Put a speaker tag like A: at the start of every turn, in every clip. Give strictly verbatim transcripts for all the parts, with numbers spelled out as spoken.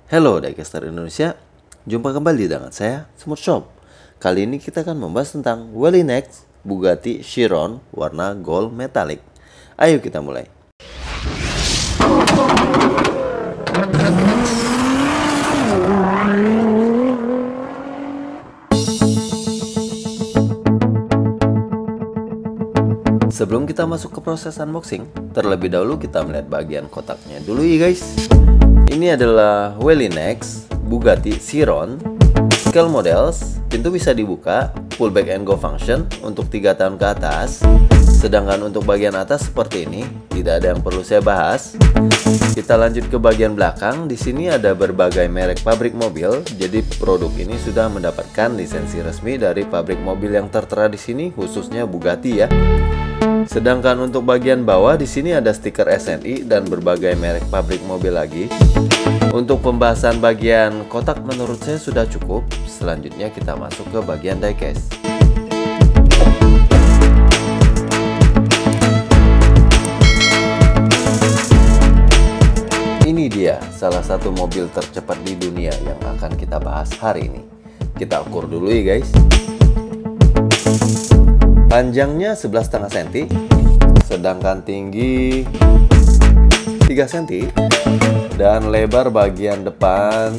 A: Halo Diecaster Indonesia, jumpa kembali dengan saya, Smooth Shop. Kali ini kita akan membahas tentang Welinex Bugatti Chiron warna gold metallic. Ayo kita mulai. Sebelum kita masuk ke proses unboxing, terlebih dahulu kita melihat bagian kotaknya dulu ya guys. Ini adalah Welinex Bugatti Chiron Scale Models. Pintu bisa dibuka, full back and go function untuk tiga tahun ke atas. Sedangkan untuk bagian atas seperti ini, tidak ada yang perlu saya bahas. Kita lanjut ke bagian belakang. Di sini ada berbagai merek pabrik mobil. Jadi produk ini sudah mendapatkan lisensi resmi dari pabrik mobil yang tertera di sini, khususnya Bugatti ya. Sedangkan untuk bagian bawah di sini ada stiker S N I dan berbagai merek pabrik mobil lagi. Untuk pembahasan bagian kotak menurut saya sudah cukup. Selanjutnya kita masuk ke bagian diecast. Ini dia salah satu mobil tercepat di dunia yang akan kita bahas hari ini. Kita ukur dulu ya guys. Panjangnya sebelas koma lima sentimeter, sedangkan tinggi tiga sentimeter, dan lebar bagian depan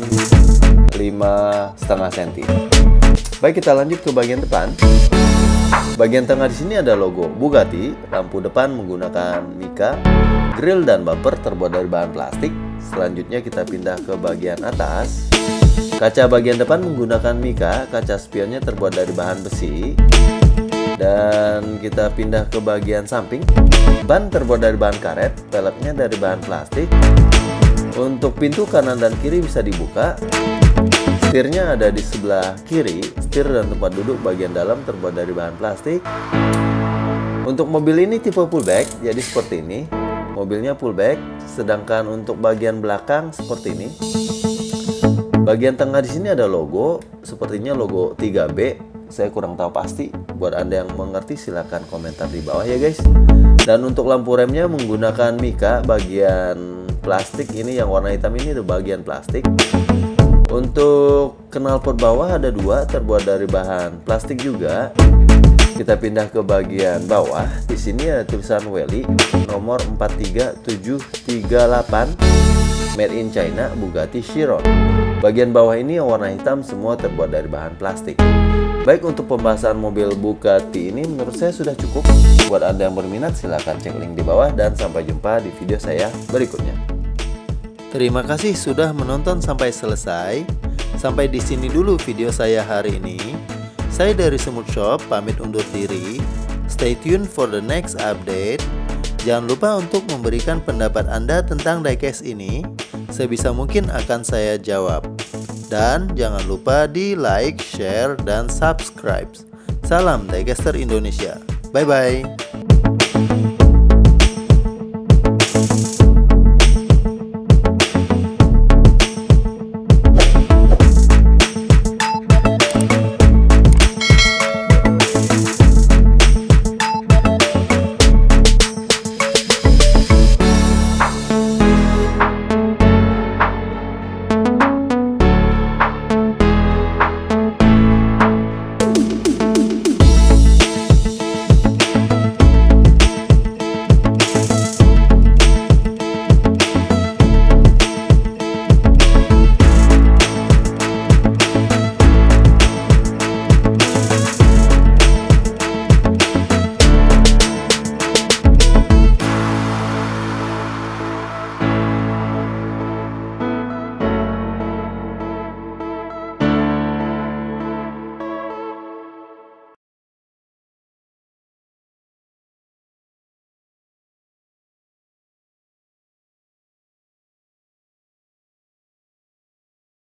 A: lima koma lima sentimeter. Baik, kita lanjut ke bagian depan. Bagian tengah di sini ada logo Bugatti, lampu depan menggunakan mica, grill dan bumper terbuat dari bahan plastik. Selanjutnya kita pindah ke bagian atas. Kaca bagian depan menggunakan mica, kaca spionnya terbuat dari bahan besi. Dan kita pindah ke bagian samping. Ban terbuat dari bahan karet, peleknya dari bahan plastik. Untuk pintu kanan dan kiri bisa dibuka. Setirnya ada di sebelah kiri. Setir dan tempat duduk bagian dalam terbuat dari bahan plastik. Untuk mobil ini tipe fullback, jadi seperti ini. Mobilnya fullback, sedangkan untuk bagian belakang seperti ini. Bagian tengah di sini ada logo, sepertinya logo tiga B. Saya kurang tahu pasti. Buat Anda yang mengerti silahkan komentar di bawah ya guys. Dan untuk lampu remnya menggunakan mica bagian plastik. Ini yang warna hitam ini ada bagian plastik. Untuk knalpot bawah ada dua, terbuat dari bahan plastik juga. Kita pindah ke bagian bawah. Di sini ada tulisan Weli nomor empat tiga tujuh tiga delapan, Made in China Bugatti Chiron. Bagian bawah ini yang warna hitam semua terbuat dari bahan plastik. Baik, untuk pembahasan mobil Bugatti ini menurut saya sudah cukup. Buat Anda yang berminat silahkan cek link di bawah dan sampai jumpa di video saya berikutnya. Terima kasih sudah menonton sampai selesai. Sampai di sini dulu video saya hari ini. Saya dari Smooth Shop pamit undur diri. Stay tuned for the next update. Jangan lupa untuk memberikan pendapat Anda tentang diecast ini. Sebisa mungkin akan saya jawab. Dan jangan lupa di like, share, dan subscribe. Salam Diecaster Indonesia. Bye-bye.